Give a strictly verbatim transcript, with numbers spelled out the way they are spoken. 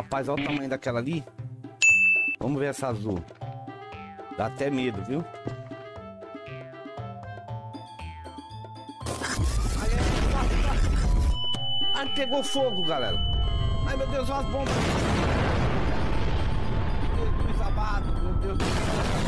Rapaz, olha o tamanho daquela ali. Vamos ver essa azul. Dá até medo, viu? Ai, pegou fogo, galera. Ai, meu Deus, olha as bombas. Jesus amado, meu Deus do céu.